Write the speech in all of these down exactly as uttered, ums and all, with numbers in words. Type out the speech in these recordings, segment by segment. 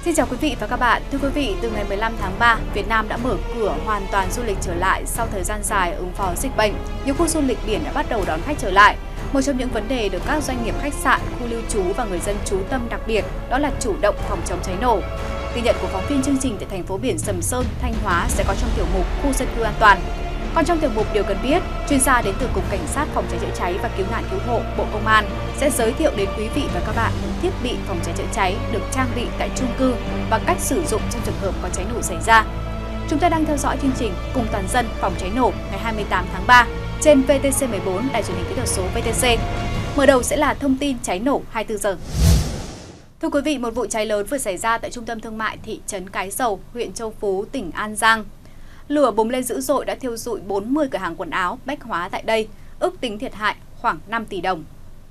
Xin chào quý vị và các bạn. Thưa quý vị, từ ngày mười lăm tháng ba, Việt Nam đã mở cửa hoàn toàn du lịch trở lại sau thời gian dài ứng phó dịch bệnh. Nhiều khu du lịch biển đã bắt đầu đón khách trở lại. Một trong những vấn đề được các doanh nghiệp khách sạn, khu lưu trú và người dân chú tâm đặc biệt đó là chủ động phòng chống cháy nổ. Ghi nhận của phóng viên chương trình tại thành phố biển Sầm Sơn, Thanh Hóa sẽ có trong tiểu mục khu dân cư an toàn. Còn trong tiểu mục Điều cần biết, chuyên gia đến từ Cục Cảnh sát Phòng cháy chữa cháy và Cứu nạn Cứu hộ Bộ Công an sẽ giới thiệu đến quý vị và các bạn những thiết bị phòng cháy chữa cháy được trang bị tại chung cư và cách sử dụng trong trường hợp có cháy nổ xảy ra. Chúng ta đang theo dõi chương trình Cùng toàn dân phòng cháy nổ ngày hai mươi tám tháng ba trên vê tê xê mười bốn, Đài truyền hình kỹ thuật số vê tê xê. Mở đầu sẽ là thông tin cháy nổ hai mươi tư giờ. Thưa quý vị, một vụ cháy lớn vừa xảy ra tại trung tâm thương mại thị trấn Cái Dầu, huyện Châu Phú, tỉnh An Giang. Lửa bùng lên dữ dội đã thiêu rụi bốn mươi cửa hàng quần áo, bách hóa tại đây, ước tính thiệt hại khoảng năm tỷ đồng.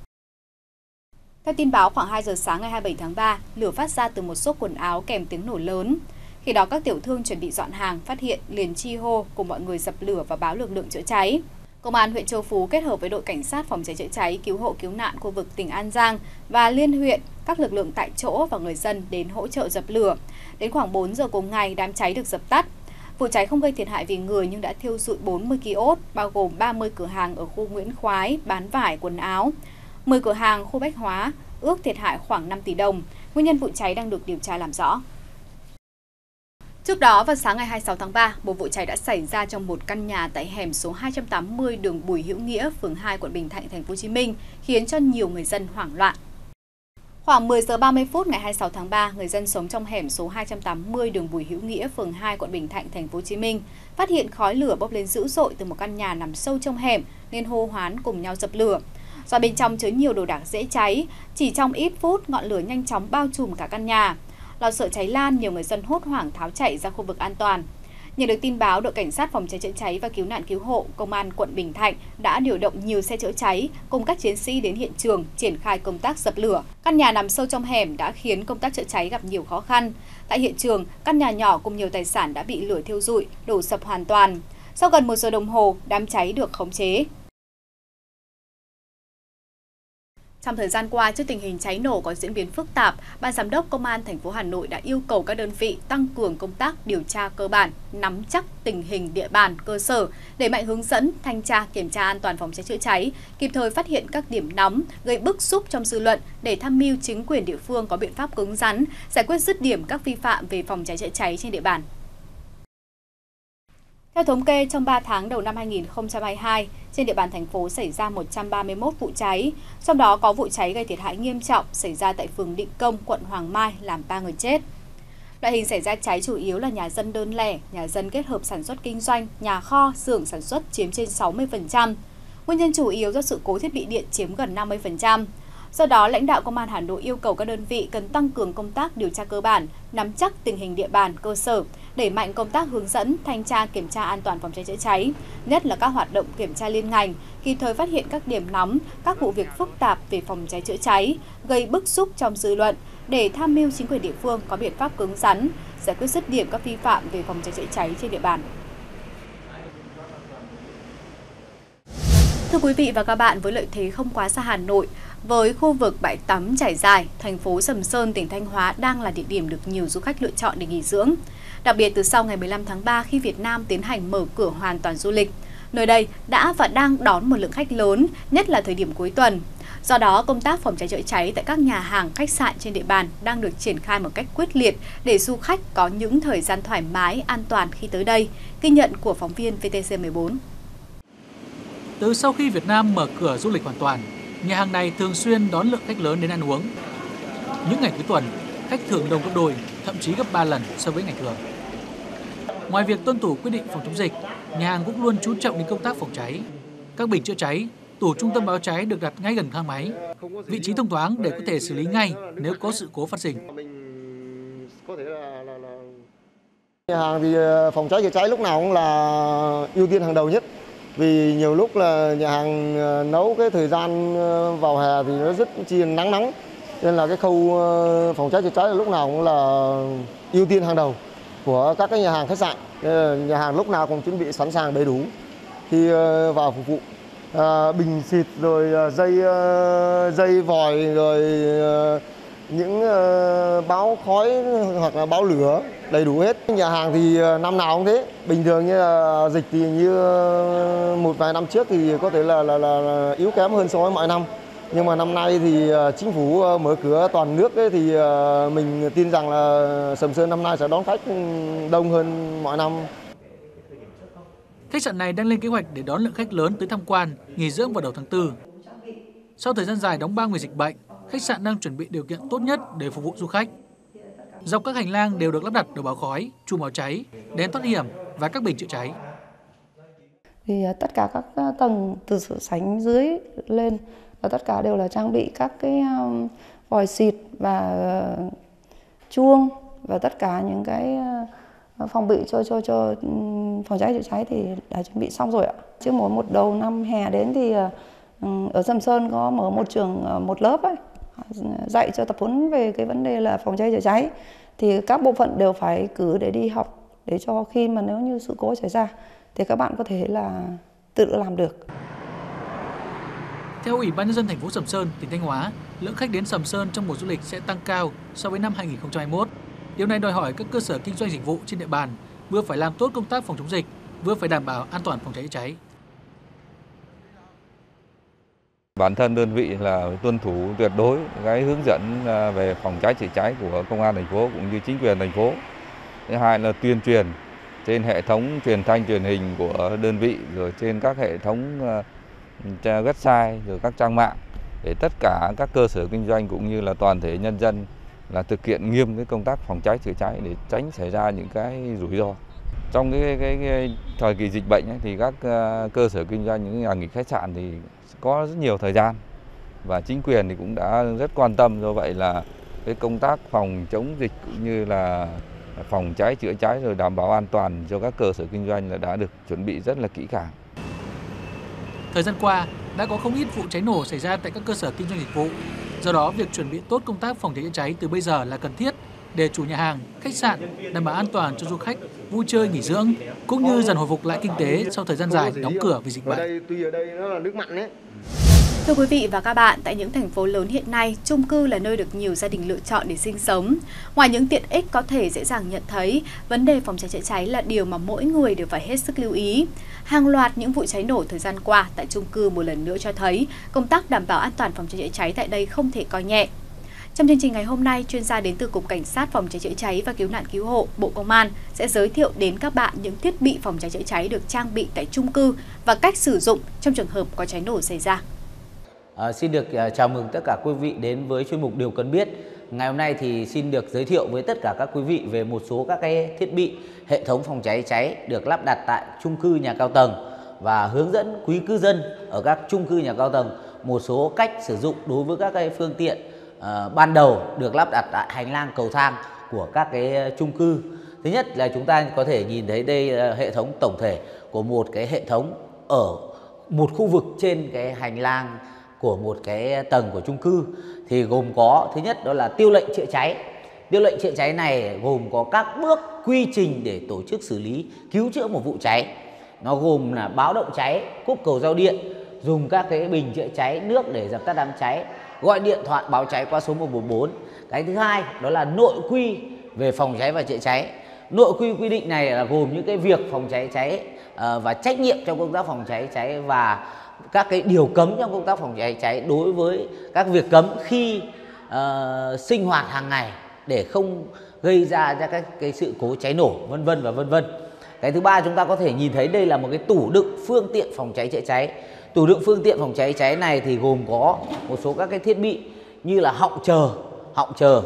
Theo tin báo, khoảng hai giờ sáng ngày hai mươi bảy tháng ba, lửa phát ra từ một shop quần áo kèm tiếng nổ lớn. Khi đó các tiểu thương chuẩn bị dọn hàng, phát hiện liền chi hô cùng mọi người dập lửa và báo lực lượng chữa cháy. Công an huyện Châu Phú kết hợp với đội cảnh sát phòng cháy chữa cháy, cứu hộ cứu nạn khu vực tỉnh An Giang và liên huyện, các lực lượng tại chỗ và người dân đến hỗ trợ dập lửa. Đến khoảng bốn giờ cùng ngày, đám cháy được dập tắt. Vụ cháy không gây thiệt hại về người nhưng đã thiêu rụi bốn mươi ki ốt, bao gồm ba mươi cửa hàng ở khu Nguyễn Khoái bán vải quần áo, mười cửa hàng khu bách hóa, ước thiệt hại khoảng năm tỷ đồng. Nguyên nhân vụ cháy đang được điều tra làm rõ. Trước đó, vào sáng ngày hai mươi sáu tháng ba, một vụ cháy đã xảy ra trong một căn nhà tại hẻm số hai trăm tám mươi đường Bùi Hữu Nghĩa, phường hai, quận Bình Thạnh, thành phố Hồ Chí Minh, khiến cho nhiều người dân hoảng loạn. Khoảng mười giờ ba mươi phút ngày hai mươi sáu tháng ba, người dân sống trong hẻm số hai trăm tám mươi đường Bùi Hữu Nghĩa, phường hai, quận Bình Thạnh, thành phố Hồ Chí Minh phát hiện khói lửa bốc lên dữ dội từ một căn nhà nằm sâu trong hẻm nên hô hoán cùng nhau dập lửa. Do bên trong chứa nhiều đồ đạc dễ cháy, chỉ trong ít phút ngọn lửa nhanh chóng bao trùm cả căn nhà. Lo sợ cháy lan, nhiều người dân hốt hoảng tháo chạy ra khu vực an toàn. Nhận được tin báo, đội cảnh sát phòng cháy chữa cháy và cứu nạn cứu hộ công an quận Bình Thạnh đã điều động nhiều xe chữa cháy cùng các chiến sĩ đến hiện trường triển khai công tác dập lửa. Căn nhà nằm sâu trong hẻm đã khiến công tác chữa cháy gặp nhiều khó khăn. Tại hiện trường, căn nhà nhỏ cùng nhiều tài sản đã bị lửa thiêu rụi, đổ sập hoàn toàn. Sau gần một giờ đồng hồ, đám cháy được khống chế. Trong thời gian qua, trước tình hình cháy nổ có diễn biến phức tạp, Ban Giám đốc Công an thành phố Hà Nội đã yêu cầu các đơn vị tăng cường công tác điều tra cơ bản, nắm chắc tình hình địa bàn, cơ sở, đẩy mạnh hướng dẫn, thanh tra, kiểm tra an toàn phòng cháy chữa cháy, kịp thời phát hiện các điểm nóng gây bức xúc trong dư luận để tham mưu chính quyền địa phương có biện pháp cứng rắn, giải quyết dứt điểm các vi phạm về phòng cháy chữa cháy trên địa bàn. Theo thống kê, trong ba tháng đầu năm hai nghìn không trăm hai mươi hai, trên địa bàn thành phố xảy ra một trăm ba mươi mốt vụ cháy, trong đó có vụ cháy gây thiệt hại nghiêm trọng xảy ra tại phường Định Công, quận Hoàng Mai làm ba người chết. Loại hình xảy ra cháy chủ yếu là nhà dân đơn lẻ, nhà dân kết hợp sản xuất kinh doanh, nhà kho, xưởng sản xuất chiếm trên sáu mươi phần trăm. Nguyên nhân chủ yếu do sự cố thiết bị điện chiếm gần năm mươi phần trăm. Do đó, lãnh đạo Công an Hà Nội yêu cầu các đơn vị cần tăng cường công tác điều tra cơ bản, nắm chắc tình hình địa bàn, cơ sở, đẩy mạnh công tác hướng dẫn, thanh tra, kiểm tra an toàn phòng cháy chữa cháy, nhất là các hoạt động kiểm tra liên ngành, kịp thời phát hiện các điểm nóng, các vụ việc phức tạp về phòng cháy chữa cháy, gây bức xúc trong dư luận, để tham mưu chính quyền địa phương có biện pháp cứng rắn, giải quyết dứt điểm các vi phạm về phòng cháy chữa cháy trên địa bàn. Thưa quý vị và các bạn, với lợi thế không quá xa Hà Nội, với khu vực bãi tắm trải dài, thành phố Sầm Sơn, tỉnh Thanh Hóa đang là địa điểm được nhiều du khách lựa chọn để nghỉ dưỡng. Đặc biệt từ sau ngày mười lăm tháng ba khi Việt Nam tiến hành mở cửa hoàn toàn du lịch, nơi đây đã và đang đón một lượng khách lớn, nhất là thời điểm cuối tuần. Do đó, công tác phòng cháy chữa cháy tại các nhà hàng, khách sạn trên địa bàn đang được triển khai một cách quyết liệt để du khách có những thời gian thoải mái, an toàn khi tới đây. Ghi nhận của phóng viên vê tê xê mười bốn. Từ sau khi Việt Nam mở cửa du lịch hoàn toàn, nhà hàng này thường xuyên đón lượng khách lớn đến ăn uống. Những ngày cuối tuần, khách thường đông gấp đôi, thậm chí gấp ba lần so với ngày thường. Ngoài việc tuân thủ quy định phòng chống dịch, nhà hàng cũng luôn chú trọng đến công tác phòng cháy. Các bình chữa cháy, tủ trung tâm báo cháy được đặt ngay gần thang máy, vị trí thông thoáng để có thể xử lý ngay nếu có sự cố phát sinh. Nhà hàng thì phòng cháy chữa cháy lúc nào cũng là ưu tiên hàng đầu nhất. Vì nhiều lúc là nhà hàng nấu cái thời gian vào hè thì nó rất chi nắng nóng, nên là cái khâu phòng cháy chữa cháy là lúc nào cũng là ưu tiên hàng đầu của các cái nhà hàng khách sạn. Nhà hàng lúc nào cũng chuẩn bị sẵn sàng đầy đủ khi vào phục vụ. À, bình xịt rồi dây dây vòi rồi những uh, báo khói hoặc là báo lửa đầy đủ hết. Nhà hàng thì uh, năm nào cũng thế. Bình thường như là dịch thì như uh, một vài năm trước thì có thể là, là, là, là yếu kém hơn so với mọi năm. Nhưng mà năm nay thì uh, chính phủ uh, mở cửa toàn nước ấy, thì uh, mình tin rằng là Sầm Sơn năm nay sẽ đón khách đông hơn mọi năm. Khách sạn này đang lên kế hoạch để đón lượng khách lớn tới tham quan, nghỉ dưỡng vào đầu tháng tư. Sau thời gian dài đóng băng vì dịch bệnh, khách sạn đang chuẩn bị điều kiện tốt nhất để phục vụ du khách. Dọc các hành lang đều được lắp đặt đầu báo khói, chuông báo cháy, đèn thoát hiểm và các bình chữa cháy. Thì tất cả các tầng từ sảnh dưới lên và tất cả đều là trang bị các cái vòi xịt và chuông và tất cả những cái phòng bị cho cho cho phòng cháy chữa cháy thì đã chuẩn bị xong rồi ạ. Trước mỗi một đầu năm hè đến thì ở Sầm Sơn có mở một trường một lớp ấy, dạy cho tập huấn về cái vấn đề là phòng cháy chữa cháy. Thì các bộ phận đều phải cử để đi học để cho khi mà nếu như sự cố xảy ra thì các bạn có thể là tự làm được. Theo Ủy ban nhân dân thành phố Sầm Sơn, tỉnh Thanh Hóa, lượng khách đến Sầm Sơn trong mùa du lịch sẽ tăng cao so với năm hai nghìn không trăm hai mươi mốt. Điều này đòi hỏi các cơ sở kinh doanh dịch vụ trên địa bàn vừa phải làm tốt công tác phòng chống dịch, vừa phải đảm bảo an toàn phòng cháy chữa cháy. Bản thân đơn vị là tuân thủ tuyệt đối cái hướng dẫn về phòng cháy chữa cháy của công an thành phố cũng như chính quyền thành phố. Thứ hai là tuyên truyền trên hệ thống truyền thanh truyền hình của đơn vị, rồi trên các hệ thống website, rồi các trang mạng để tất cả các cơ sở kinh doanh cũng như là toàn thể nhân dân là thực hiện nghiêm cái công tác phòng cháy chữa cháy để tránh xảy ra những cái rủi ro. Trong cái, cái, cái thời kỳ dịch bệnh ấy, thì các cơ sở kinh doanh, những nhà nghỉ khách sạn thì có rất nhiều thời gian và chính quyền thì cũng đã rất quan tâm, do vậy là cái công tác phòng chống dịch cũng như là phòng cháy chữa cháy rồi đảm bảo an toàn cho các cơ sở kinh doanh là đã được chuẩn bị rất là kỹ càng. Thời gian qua đã có không ít vụ cháy nổ xảy ra tại các cơ sở kinh doanh dịch vụ. Do đó, việc chuẩn bị tốt công tác phòng cháy chữa cháy từ bây giờ là cần thiết để chủ nhà hàng, khách sạn đảm bảo an toàn cho du khách vui chơi nghỉ dưỡng cũng như dần hồi phục lại kinh tế sau thời gian dài đóng cửa vì dịch bệnh. Ở đây tuy ở đây nó là nước mặn đấy. Thưa quý vị và các bạn, tại những thành phố lớn hiện nay, chung cư là nơi được nhiều gia đình lựa chọn để sinh sống. Ngoài những tiện ích có thể dễ dàng nhận thấy, vấn đề phòng cháy chữa cháy là điều mà mỗi người đều phải hết sức lưu ý. Hàng loạt những vụ cháy nổ thời gian qua tại chung cư một lần nữa cho thấy công tác đảm bảo an toàn phòng cháy chữa cháy tại đây không thể coi nhẹ. Trong chương trình ngày hôm nay, chuyên gia đến từ Cục Cảnh sát Phòng cháy chữa cháy và Cứu nạn Cứu hộ, Bộ Công an sẽ giới thiệu đến các bạn những thiết bị phòng cháy chữa cháy được trang bị tại chung cư và cách sử dụng trong trường hợp có cháy nổ xảy ra. À, xin được uh, chào mừng tất cả quý vị đến với chuyên mục Điều Cần Biết. Ngày hôm nay thì xin được giới thiệu với tất cả các quý vị về một số các cái thiết bị hệ thống phòng cháy cháy được lắp đặt tại chung cư nhà cao tầng và hướng dẫn quý cư dân ở các chung cư nhà cao tầng một số cách sử dụng đối với các cái phương tiện uh, ban đầu được lắp đặt tại hành lang cầu thang của các cái chung cư. Thứ nhất là chúng ta có thể nhìn thấy đây uh, hệ thống tổng thể của một cái hệ thống ở một khu vực trên cái hành lang của một cái tầng của chung cư, thì gồm có thứ nhất đó là tiêu lệnh chữa cháy. Tiêu lệnh chữa cháy này gồm có các bước quy trình để tổ chức xử lý cứu chữa một vụ cháy. Nó gồm là báo động cháy, cúp cầu giao điện, dùng các cái bình chữa cháy nước để dập tắt đám cháy, gọi điện thoại báo cháy qua số một một bốn. Cái thứ hai đó là nội quy về phòng cháy và chữa cháy. Nội quy quy định này là gồm những cái việc phòng cháy cháy và trách nhiệm trong công tác phòng cháy cháy và các cái điều cấm trong công tác phòng cháy cháy đối với các việc cấm khi uh, sinh hoạt hàng ngày để không gây ra ra các cái sự cố cháy nổ vân vân và vân vân. Cái thứ ba chúng ta có thể nhìn thấy đây là một cái tủ đựng phương tiện phòng cháy chữa cháy. Tủ đựng phương tiện phòng cháy cháy này thì gồm có một số các cái thiết bị như là họng chờ, họng chờ,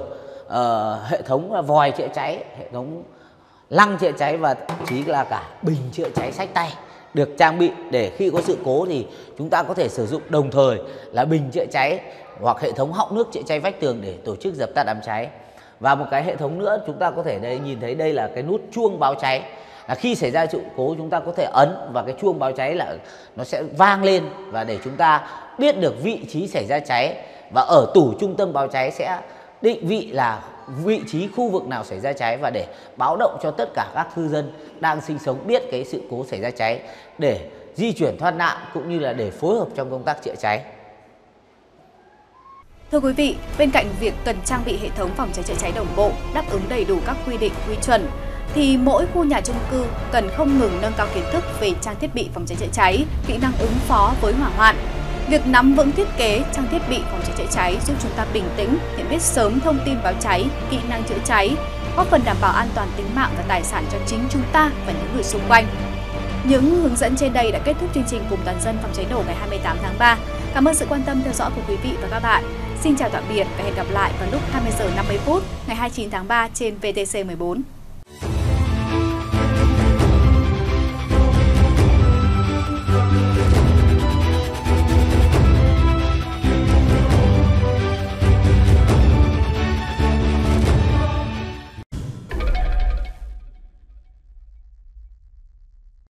uh, hệ thống là vòi chữa cháy, hệ thống lăng chữa cháy và thậm chí là cả bình chữa cháy xách tay được trang bị để khi có sự cố thì chúng ta có thể sử dụng đồng thời là bình chữa cháy hoặc hệ thống họng nước chữa cháy vách tường để tổ chức dập tắt đám cháy. Và một cái hệ thống nữa chúng ta có thể đây nhìn thấy đây là cái nút chuông báo cháy. Là khi xảy ra sự cố chúng ta có thể ấn và cái chuông báo cháy là nó sẽ vang lên và để chúng ta biết được vị trí xảy ra cháy, và ở tủ trung tâm báo cháy sẽ định vị là vị trí khu vực nào xảy ra cháy và để báo động cho tất cả các cư dân đang sinh sống biết cái sự cố xảy ra cháy để di chuyển thoát nạn cũng như là để phối hợp trong công tác chữa cháy. Thưa quý vị, bên cạnh việc cần trang bị hệ thống phòng cháy chữa cháy đồng bộ, đáp ứng đầy đủ các quy định, quy chuẩn, thì mỗi khu nhà chung cư cần không ngừng nâng cao kiến thức về trang thiết bị phòng cháy chữa cháy, kỹ năng ứng phó với hỏa hoạn. Việc nắm vững thiết kế, trang thiết bị phòng cháy chữa cháy giúp chúng ta bình tĩnh, nhận biết sớm thông tin báo cháy, kỹ năng chữa cháy, góp phần đảm bảo an toàn tính mạng và tài sản cho chính chúng ta và những người xung quanh. Những hướng dẫn trên đây đã kết thúc chương trình Cùng Toàn dân phòng cháy nổ ngày hai mươi tám tháng ba. Cảm ơn sự quan tâm theo dõi của quý vị và các bạn. Xin chào tạm biệt và hẹn gặp lại vào lúc hai mươi giờ năm mươi phút ngày hai mươi chín tháng ba trên vê tê xê mười bốn.